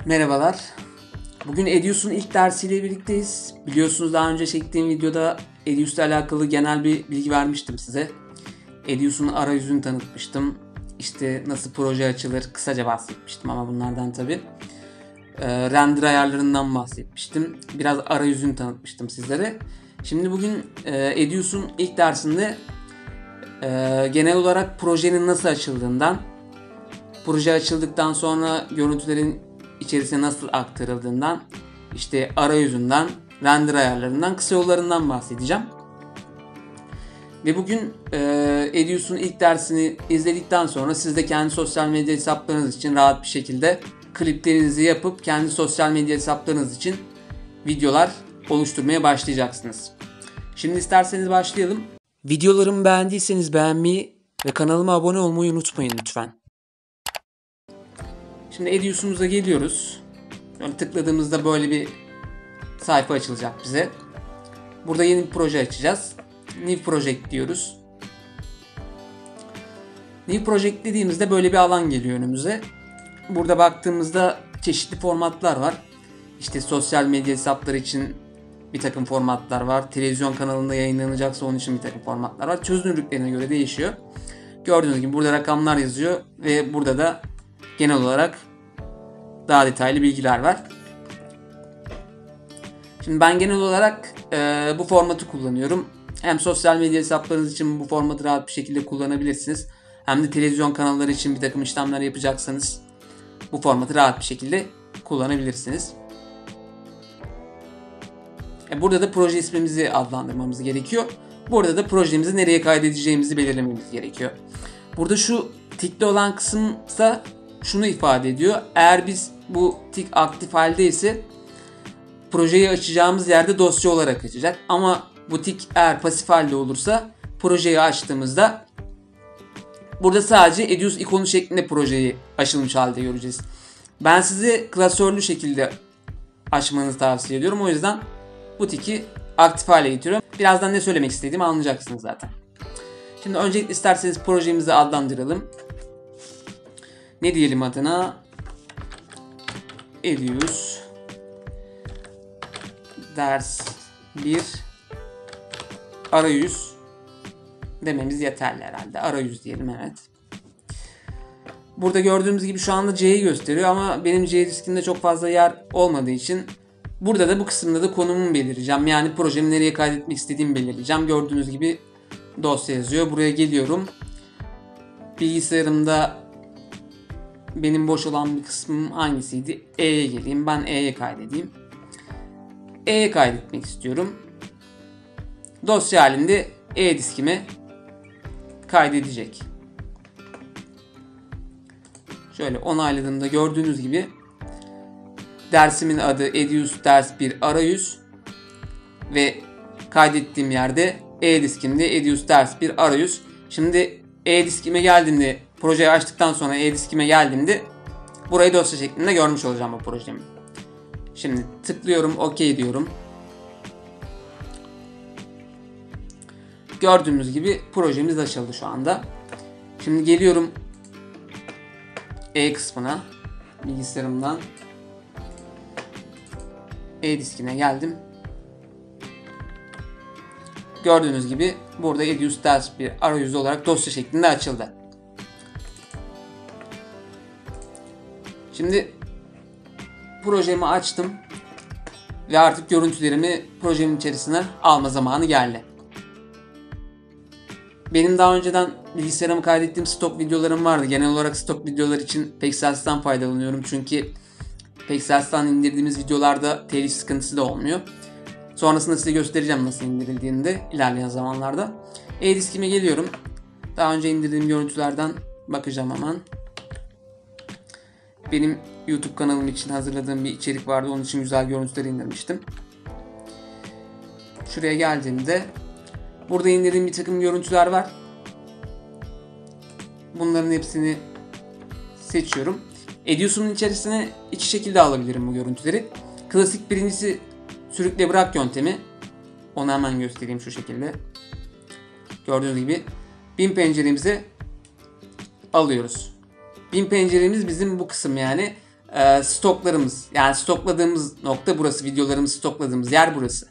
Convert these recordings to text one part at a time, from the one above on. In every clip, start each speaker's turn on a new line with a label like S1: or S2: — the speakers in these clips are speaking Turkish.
S1: Merhabalar. Bugün Edius'un ilk dersiyle birlikteyiz. Biliyorsunuz daha önce çektiğim videoda Edius'la alakalı genel bir bilgi vermiştim size. Edius'un arayüzünü tanıtmıştım. İşte nasıl proje açılır kısaca bahsetmiştim ama bunlardan tabii. Render ayarlarından bahsetmiştim. Biraz arayüzünü tanıtmıştım sizlere. Şimdi bugün Edius'un ilk dersinde genel olarak projenin nasıl açıldığından, proje açıldıktan sonra görüntülerin içerisine nasıl aktarıldığından, işte arayüzünden, render ayarlarından, kısa yollarından bahsedeceğim. Ve bugün Edius'un ilk dersini izledikten sonra siz de kendi sosyal medya hesaplarınız için rahat bir şekilde kliplerinizi yapıp kendi sosyal medya hesaplarınız için videolar oluşturmaya başlayacaksınız. Şimdi isterseniz başlayalım. Videolarımı beğendiyseniz beğenmeyi ve kanalıma abone olmayı unutmayın lütfen. Şimdi Edius'umuza geliyoruz. Böyle tıkladığımızda böyle bir sayfa açılacak bize. Burada yeni bir proje açacağız. New Project diyoruz. New Project dediğimizde böyle bir alan geliyor önümüze. Burada baktığımızda çeşitli formatlar var. İşte sosyal medya hesapları için bir takım formatlar var. Televizyon kanalında yayınlanacaksa onun için bir takım formatlar var. Çözünürlüklerine göre değişiyor. Gördüğünüz gibi burada rakamlar yazıyor ve burada da genel olarak daha detaylı bilgiler var. Şimdi ben genel olarak bu formatı kullanıyorum. Hem sosyal medya hesaplarınız için bu formatı rahat bir şekilde kullanabilirsiniz. Hem de televizyon kanalları için bir takım işlemler yapacaksanız bu formatı rahat bir şekilde kullanabilirsiniz. Burada da proje ismimizi adlandırmamız gerekiyor. Burada da projemizi nereye kaydedeceğimizi belirlememiz gerekiyor. Burada şu tikli olan kısımsa şunu ifade ediyor. Eğer biz bu tik aktif haldeyse projeyi açacağımız yerde dosya olarak açacak. Ama bu tik eğer pasif halde olursa projeyi açtığımızda burada sadece Edius ikonu şeklinde projeyi açılmış halde göreceğiz. Ben size klasörlü şekilde açmanızı tavsiye ediyorum. O yüzden bu tiki aktif hale getiriyorum. Birazdan ne söylemek istediğimi anlayacaksınız zaten. Şimdi öncelikle isterseniz projemizi adlandıralım. Ne diyelim adına? Edius ders 1 arayüz dememiz yeterli herhalde. Arayüz diyelim, evet. Burada gördüğümüz gibi şu anda C'yi gösteriyor ama benim C diskinde çok fazla yer olmadığı için burada da bu kısımda da konumumu belirleyeceğim. Yani projemi nereye kaydetmek istediğimi belirleyeceğim. Gördüğünüz gibi dosya yazıyor. Buraya geliyorum. Bilgisayarımda benim boş olan bir kısmım hangisiydi? E'ye geleyim. Ben E'ye kaydedeyim. E'ye kaydetmek istiyorum. Dosya halinde E diskime kaydedecek. Şöyle onayladığımda gördüğünüz gibi dersimin adı Edius ders 1 arayüz ve kaydettiğim yerde E diskimde Edius ders 1 arayüz. Şimdi E diskime geldiğimde, projeyi açtıktan sonra E diskime geldiğimde burayı dosya şeklinde görmüş olacağım bu projemi. Şimdi tıklıyorum, OK diyorum. Gördüğünüz gibi projemiz açıldı şu anda. Şimdi geliyorum E kısmına, bilgisayarımdan E diskine geldim. Gördüğünüz gibi burada Edius ders 1 arayüzü olarak dosya şeklinde açıldı. Şimdi projemi açtım ve artık görüntülerimi projemin içerisine alma zamanı geldi. Benim daha önceden bilgisayarıma kaydettiğim stok videolarım vardı. Genel olarak stok videolar için Pexels'ten faydalanıyorum. Çünkü Pexels'ten indirdiğimiz videolarda telif sıkıntısı da olmuyor. Sonrasında size göstereceğim nasıl indirildiğini de ilerleyen zamanlarda. E-diskime geliyorum. Daha önce indirdiğim görüntülerden bakacağım hemen. Benim YouTube kanalım için hazırladığım bir içerik vardı. Onun için güzel görüntüler indirmiştim. Şuraya geldiğimde burada indirdiğim bir takım görüntüler var. Bunların hepsini seçiyorum. Edius'un içerisine iki şekilde alabilirim bu görüntüleri. Klasik birincisi sürükle bırak yöntemi. Onu hemen göstereyim şu şekilde. Gördüğünüz gibi bin penceremize alıyoruz. Bin penceremiz bizim bu kısım yani. stoklarımız. Yani stokladığımız nokta burası. Videolarımızı stokladığımız yer burası.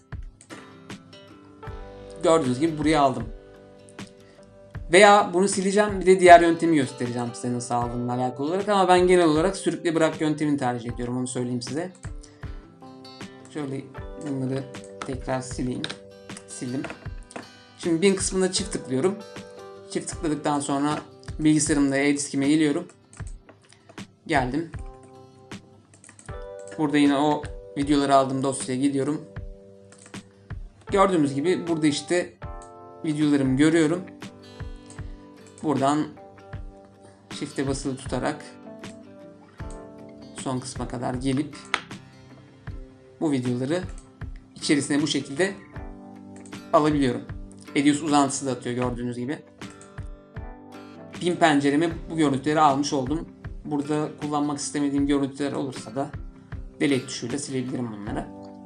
S1: Gördüğünüz gibi buraya aldım. Veya bunu sileceğim, bir de diğer yöntemi göstereceğim size nasıl aldığımla alakalı olarak, ama ben genel olarak sürükle bırak yöntemini tercih ediyorum, onu söyleyeyim size. Şöyle bunları tekrar sileyim. Sildim. Şimdi bin kısmına çift tıklıyorum. Çift tıkladıktan sonra bilgisayarımda e-diskime geliyorum. Geldim. Burada yine o videoları aldığım dosyaya gidiyorum. Gördüğünüz gibi burada işte videolarımı görüyorum. Buradan shift'e basılı tutarak son kısma kadar gelip bu videoları içerisine bu şekilde alabiliyorum. Edius uzantısı da atıyor gördüğünüz gibi. Bin pencereme bu görüntüleri almış oldum. Burada kullanmak istemediğim görüntüler olursa da delete tuşuyla silebilirim bunları.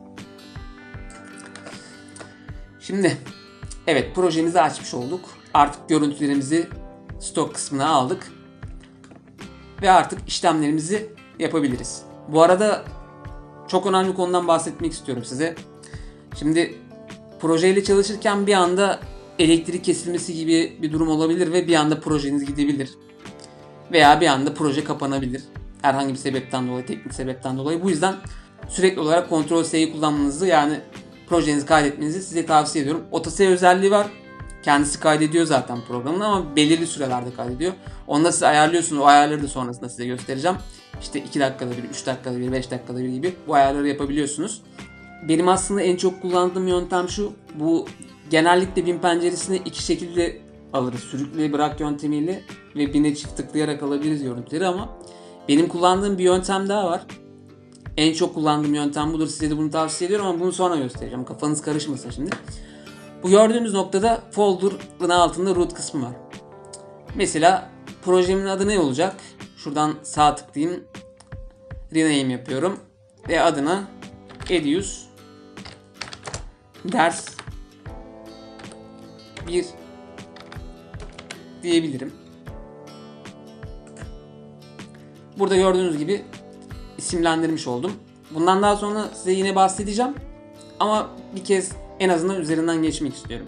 S1: Şimdi evet, projemizi açmış olduk. Artık görüntülerimizi stok kısmına aldık. Ve artık işlemlerimizi yapabiliriz. Bu arada çok önemli bir konudan bahsetmek istiyorum size. Şimdi projeyle çalışırken bir anda elektrik kesilmesi gibi bir durum olabilir ve bir anda projeniz gidebilir. Veya bir anda proje kapanabilir. Herhangi bir sebepten dolayı, teknik sebepten dolayı. Bu yüzden sürekli olarak Ctrl+S'yi kullanmanızı, yani projenizi kaydetmenizi size tavsiye ediyorum. AutoSave özelliği var. Kendisi kaydediyor zaten programın, ama belirli sürelerde kaydediyor. Onu da siz ayarlıyorsunuz. O ayarları da sonrasında size göstereceğim. İşte 2 dakikada bir, 3 dakikada bir, 5 dakikada bir gibi bu ayarları yapabiliyorsunuz. Benim aslında en çok kullandığım yöntem şu. Bu genellikle bin penceresine iki şekilde alırız. Sürükle bırak yöntemiyle ve bine çift tıklayarak alabiliriz görüntüleri, ama benim kullandığım bir yöntem daha var. En çok kullandığım yöntem budur. Size de bunu tavsiye ediyorum ama bunu sonra göstereceğim. Kafanız karışmasın şimdi. Bu gördüğünüz noktada folder'ın altında root kısmı var. Mesela projemin adı ne olacak? Şuradan sağ tıklayayım. Rename yapıyorum. Ve adına Edius ders 1 diyebilirim. Burada gördüğünüz gibi isimlendirmiş oldum. Bundan daha sonra size yine bahsedeceğim. Ama bir kez en azından üzerinden geçmek istiyorum.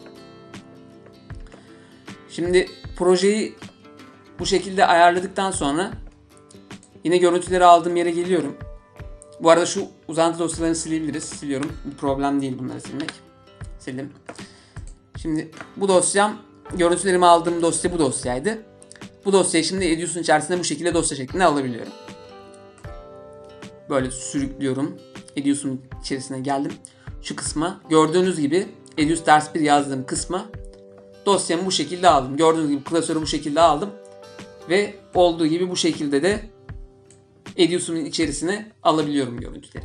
S1: Şimdi projeyi bu şekilde ayarladıktan sonra yine görüntüleri aldığım yere geliyorum. Bu arada şu uzantı dosyalarını silebiliriz. Siliyorum. Bir problem değil bunları silmek. Sildim. Şimdi bu dosyam, görüntülerimi aldığım dosya bu dosyaydı. Bu dosyayı şimdi Edius'un içerisinde bu şekilde dosya şeklinde alabiliyorum. Böyle sürüklüyorum. Edius'un içerisine geldim. Şu kısma gördüğünüz gibi Edius ders 1 yazdığım kısma dosyamı bu şekilde aldım. Gördüğünüz gibi klasörü bu şekilde aldım. Ve olduğu gibi bu şekilde de Edius'un içerisine alabiliyorum görüntüleri.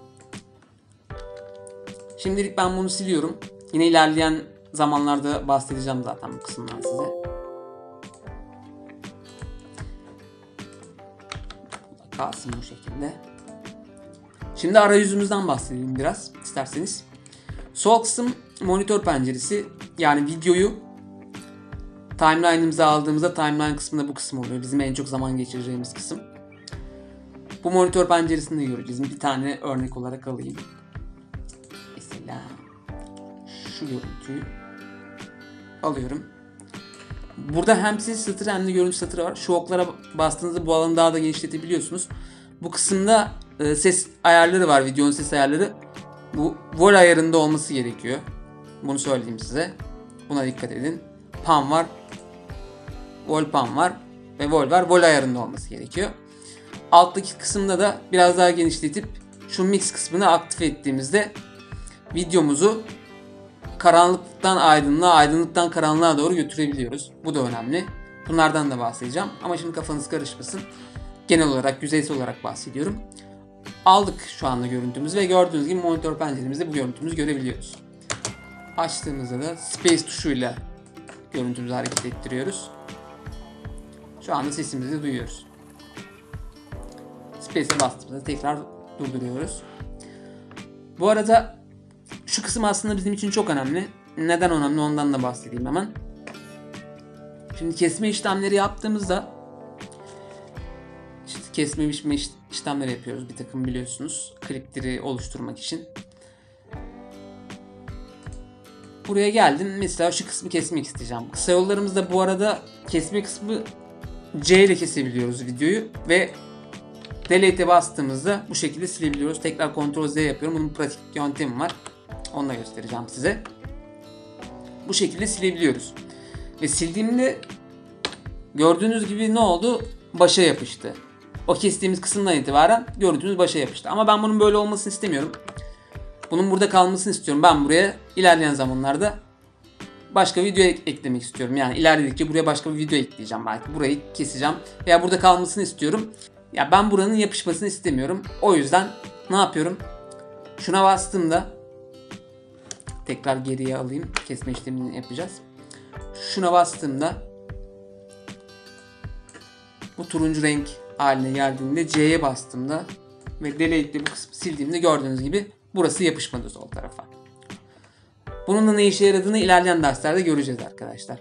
S1: Şimdilik ben bunu siliyorum. Yine ilerleyen zamanlarda bahsedeceğim zaten bu kısımdan size. Kalsın bu şekilde. Şimdi arayüzümüzden bahsedelim biraz isterseniz. Sol kısım monitör penceresi. Yani videoyu timeline'ımıza aldığımızda timeline kısmında bu kısım oluyor. Bizim en çok zaman geçireceğimiz kısım. Bu monitör penceresinde göreceğiz. Bir tane örnek olarak alayım. Mesela şu görüntüyü alıyorum. Burada hem ses satırı hem de görüntü satırı var. Şu oklara bastığınızda bu alanı daha da genişletebiliyorsunuz. Bu kısımda ses ayarları var. Videonun ses ayarları. Bu vol ayarında olması gerekiyor. Bunu söyleyeyim size. Buna dikkat edin. Pan var. Vol pan var. Ve vol var. Vol ayarında olması gerekiyor. Alttaki kısımda da biraz daha genişletip şu mix kısmını aktif ettiğimizde videomuzu karanlıktan aydınlığa, aydınlıktan karanlığa doğru götürebiliyoruz. Bu da önemli. Bunlardan da bahsedeceğim. Ama şimdi kafanız karışmasın. Genel olarak, yüzeysel olarak bahsediyorum. Aldık şu anda görüntümüzü ve gördüğünüz gibi monitör penceremizde bu görüntümüzü görebiliyoruz. Açtığımızda da space tuşuyla görüntümüzü hareket ettiriyoruz. Şu anda sesimizi duyuyoruz. Space'e bastığımızda tekrar durduruyoruz. Bu arada şu kısım aslında bizim için çok önemli. Neden önemli ondan da bahsedeyim hemen. Şimdi kesme işlemleri yaptığımızda işte kesme biçme işlemleri yapıyoruz bir takım, biliyorsunuz. Klipleri oluşturmak için. Buraya geldim. Mesela şu kısmı kesmek isteyeceğim. Kısa yollarımızda bu arada kesme kısmı C ile kesebiliyoruz videoyu ve delete'e bastığımızda bu şekilde silebiliyoruz. Tekrar Ctrl Z yapıyorum. Bunun pratik bir yöntemi var. Onu da göstereceğim size. Bu şekilde silebiliyoruz. Ve sildiğimde gördüğünüz gibi ne oldu? Başa yapıştı. O kestiğimiz kısımdan itibaren görüntümüz başa yapıştı. Ama ben bunun böyle olmasını istemiyorum. Bunun burada kalmasını istiyorum. Ben buraya ilerleyen zamanlarda başka video eklemek istiyorum. Yani ilerledikçe buraya başka bir video ekleyeceğim belki. Burayı keseceğim veya burada kalmasını istiyorum. Ya ben buranın yapışmasını istemiyorum. O yüzden ne yapıyorum? Şuna bastığımda tekrar geriye alayım. Kesme işlemini yapacağız. Şuna bastığımda bu turuncu renk haline geldiğinde C'ye bastığımda ve delete'li bu kısmı sildiğimde gördüğünüz gibi burası yapışmadı sol tarafa. Bunun da ne işe yaradığını ilerleyen derslerde göreceğiz arkadaşlar.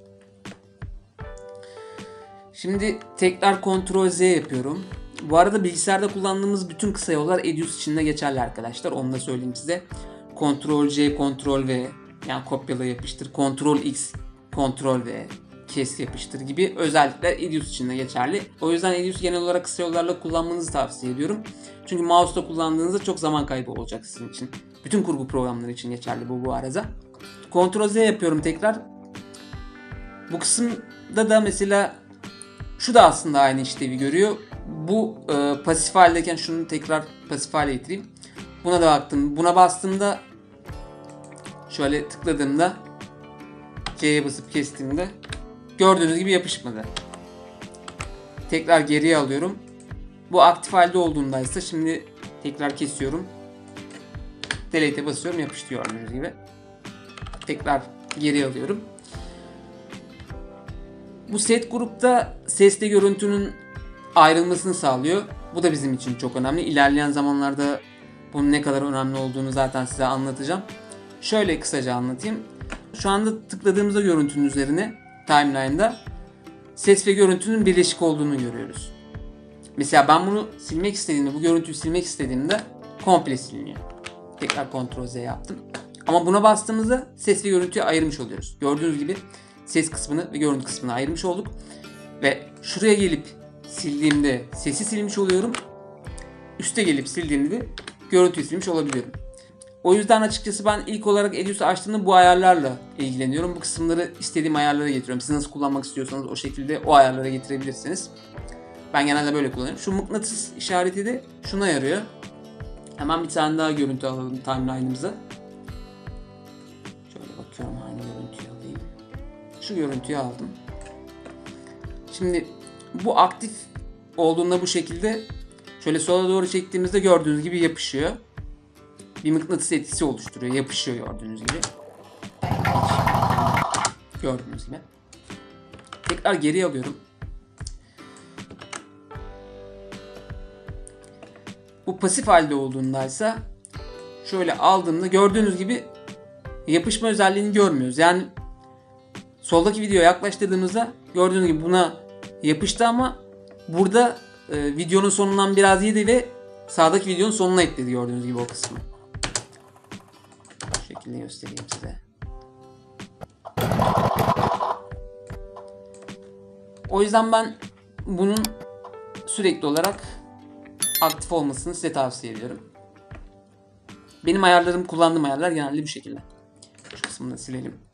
S1: Şimdi tekrar Ctrl Z yapıyorum. Bu arada bilgisayarda kullandığımız bütün kısa yollar Edius için de geçerli arkadaşlar. Onu da söyleyeyim size. Ctrl C, Ctrl V, yani kopyala yapıştır, Ctrl X, Ctrl V, kes yapıştır gibi özellikler Edius için de geçerli. O yüzden Edius genel olarak kısa yollarla kullanmanızı tavsiye ediyorum. Çünkü mouse'la kullandığınızda çok zaman kaybı olacak sizin için. Bütün kurgu programları için geçerli bu arada. Ctrl Z yapıyorum tekrar. Bu kısımda da mesela şu da aslında aynı işlevi görüyor. Bu pasif haldeyken şunu tekrar pasif hale getireyim. Buna da baktım. Buna bastığımda şöyle tıkladığımda C'ye basıp kestiğimde gördüğünüz gibi yapışmadı. Tekrar geriye alıyorum. Bu aktif halde olduğundaysa şimdi tekrar kesiyorum. Delete'e basıyorum, yapıştı gördüğünüz gibi. Tekrar geriye alıyorum. Bu set grupta sesle görüntünün ayrılmasını sağlıyor. Bu da bizim için çok önemli. İlerleyen zamanlarda bunun ne kadar önemli olduğunu zaten size anlatacağım. Şöyle kısaca anlatayım. Şu anda tıkladığımızda görüntünün üzerine timeline'da ses ve görüntünün birleşik olduğunu görüyoruz. Mesela ben bunu silmek istediğimde, bu görüntüyü silmek istediğimde komple siliniyor. Tekrar Ctrl Z yaptım. Ama buna bastığımızda ses ve görüntüyü ayırmış oluyoruz. Gördüğünüz gibi ses kısmını ve görüntü kısmını ayırmış olduk. Ve şuraya gelip sildiğimde sesi silmiş oluyorum. Üste gelip sildiğimde görüntüyü silmiş olabiliyorum. O yüzden açıkçası ben ilk olarak Edius'u açtığımda bu ayarlarla ilgileniyorum. Bu kısımları istediğim ayarlara getiriyorum. Siz nasıl kullanmak istiyorsanız o şekilde o ayarlara getirebilirsiniz. Ben genelde böyle kullanıyorum. Şu mıknatıs işareti de şuna yarıyor. Hemen bir tane daha görüntü alalım timeline'ımıza. Şöyle bakıyorum, hangi görüntüyü alayım. Şu görüntüyü aldım. Şimdi bu aktif olduğunda bu şekilde şöyle sola doğru çektiğimizde gördüğünüz gibi yapışıyor. Bir mıknatıs etkisi oluşturuyor. Yapışıyor gördüğünüz gibi. Gördüğünüz gibi. Tekrar geri alıyorum. Bu pasif halde olduğundaysa şöyle aldığımda gördüğünüz gibi yapışma özelliğini görmüyoruz. Yani soldaki videoya yaklaştırdığımızda gördüğünüz gibi buna yapıştı ama burada videonun sonundan biraz yedi ve sağdaki videonun sonuna ekledi gördüğünüz gibi o kısmı. Bu şekilde göstereyim size. O yüzden ben bunun sürekli olarak aktif olmasını size tavsiye ediyorum. Benim ayarlarım, kullandığım ayarlar genelde bu şekilde. Şu kısmını da silelim.